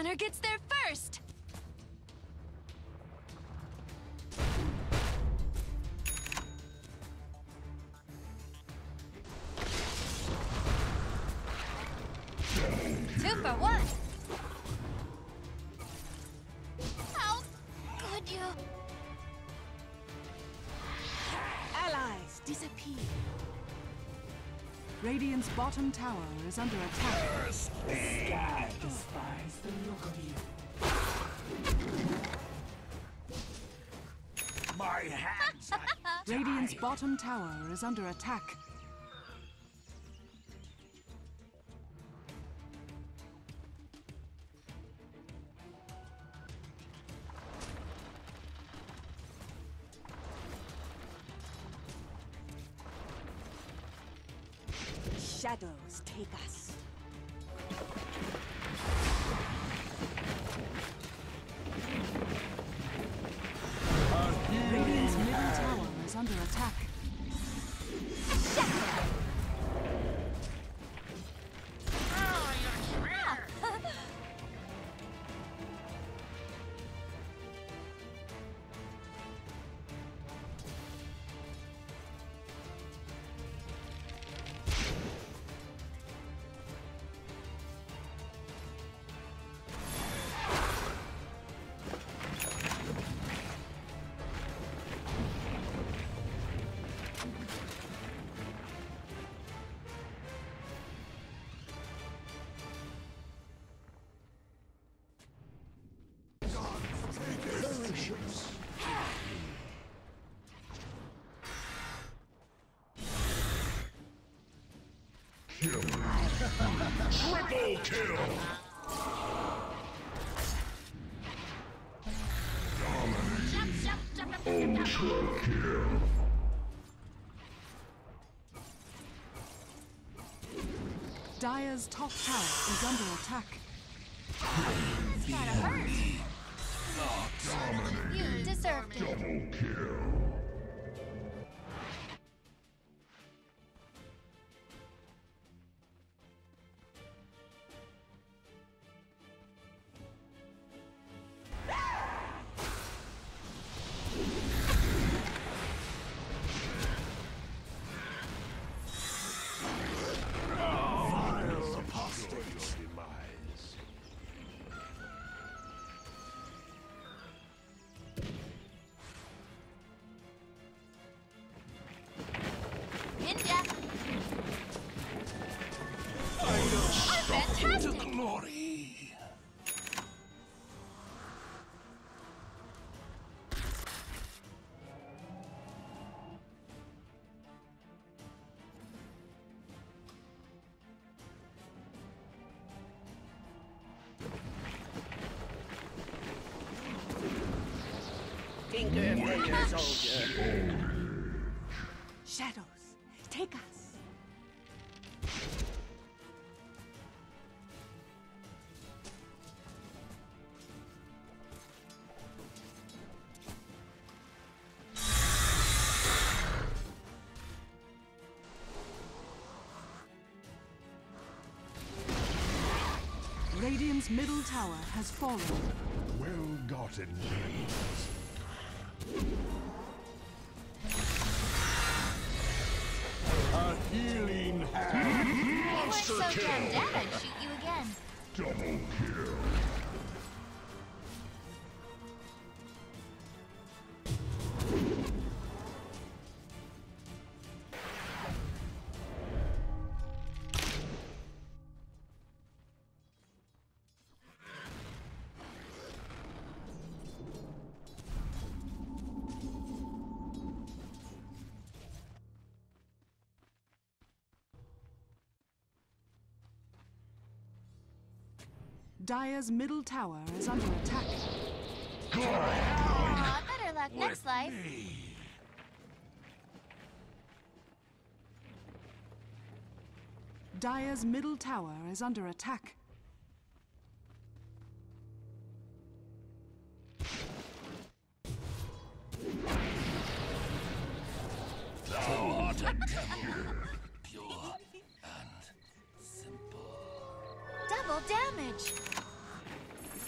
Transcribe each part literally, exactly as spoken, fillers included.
runner gets there first! Two for one! How could you? Allies disappear. Radiant's bottom tower is under attack. The sky despises the look of you. My hands are Radiant's tied. bottom tower is under attack. Shadows take us. Radiant's middle tower is under attack. Triple kill! Ultra kill! Dire's top tower is under attack. That's gotta hurt! You deserved it! Double kill! Fantastic! To glory! Tinker, Tinker, soldier. Shadows take us. Radiant's middle tower has fallen. Well-gotten gains. A healing hand. You were Monster so kill. damn dead, I'd shoot you again. Double kill. Dire's middle tower is under attack. Aw, better luck next life. Me. Dire's middle tower is under attack. Thou art a devil, pure and simple. Double damage!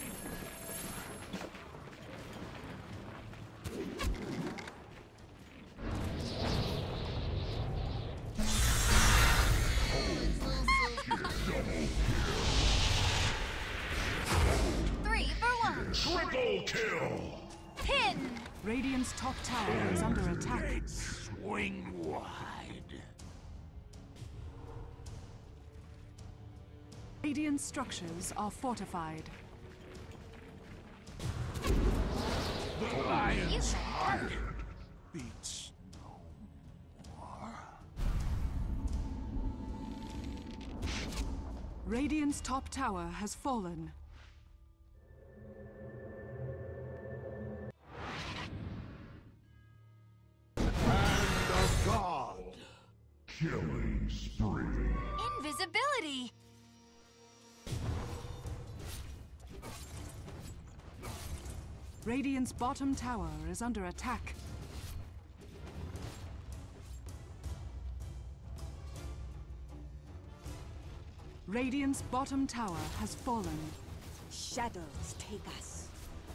Radiant's top tower is under attack. Swing wide. Radiant structures are fortified. The lion's You heart beats no more. Radiant's top tower has fallen. Hand of God. Killing spree. Invisibility! Radiant's bottom tower is under attack. Radiant's bottom tower has fallen. Shadows take us.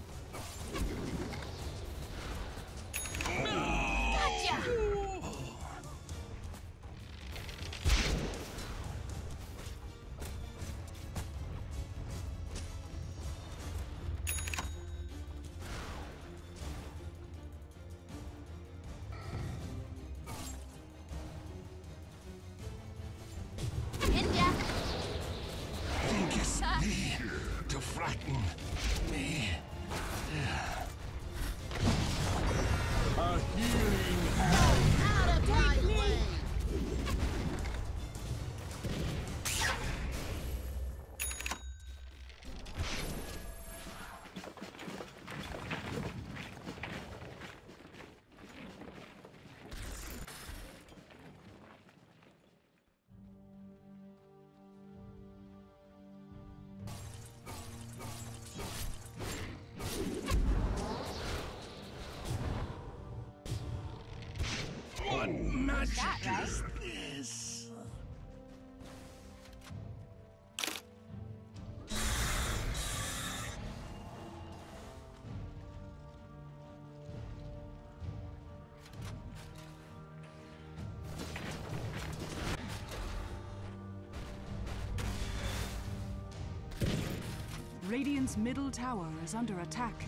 Gotcha! Ninja! Thinkest thee to frighten me? A healing hand. Out of my way! What magic that right? is this? Radiant's middle tower is under attack.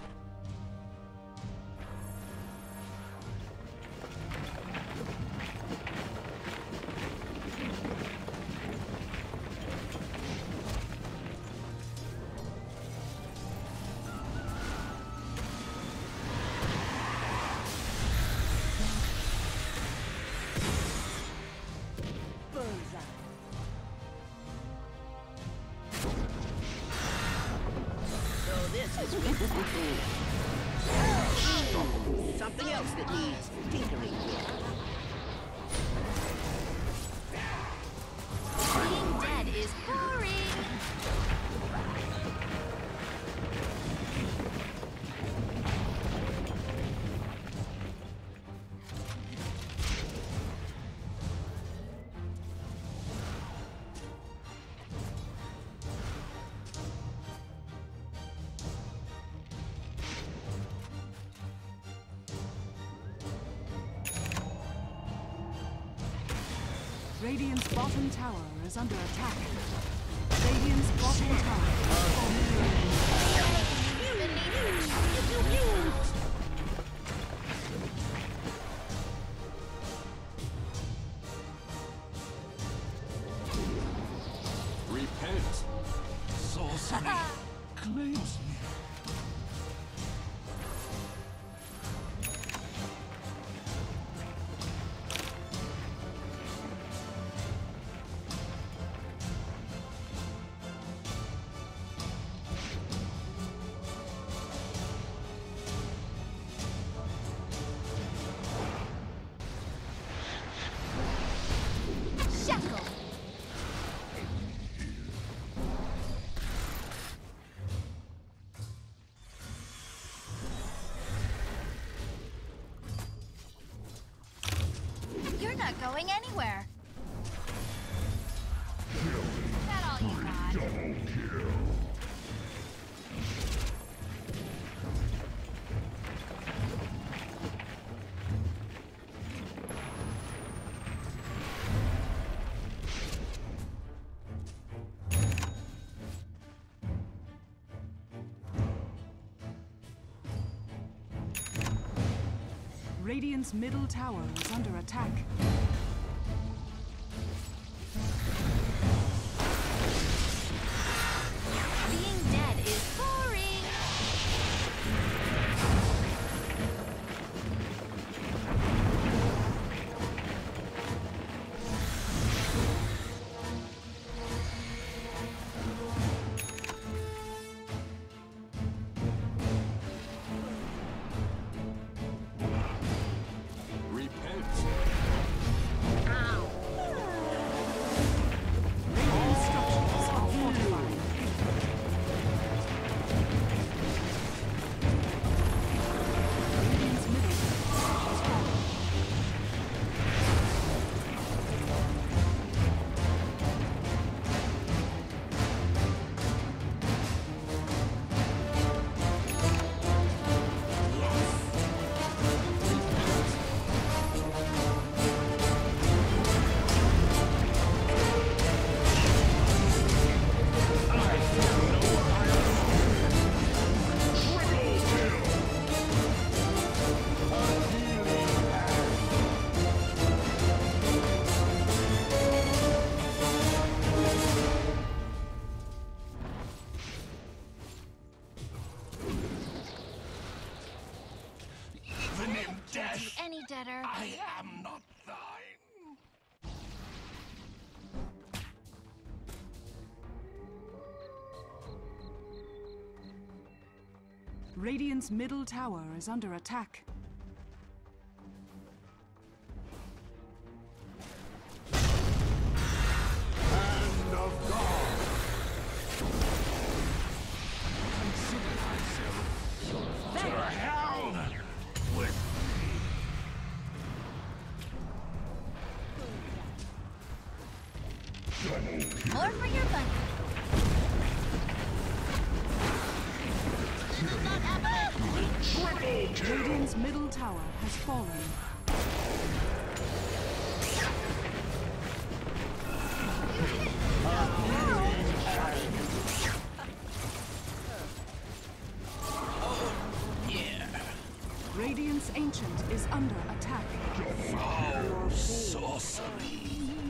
Bullseye. So this is something else that needs tinkering with. Being dead is boring! Radiant's bottom tower is under attack. Radiant's bottom tower is fallen. Repent. Sorcery claims me. Shackle! You're not going anywhere. Is that all you got? Double kill. Radiant's middle tower is under attack. Being dead is boring. Repent. Radiant structures are fortified. Radiant's middle tower has fallen. Even in death, Any deader. I am not thine. Radiant's middle tower is under attack. Hand of God. Consider thyself to hell with More for your money. Radiant's middle tower has fallen. Radiant's ancient is under attack. foul sorcery.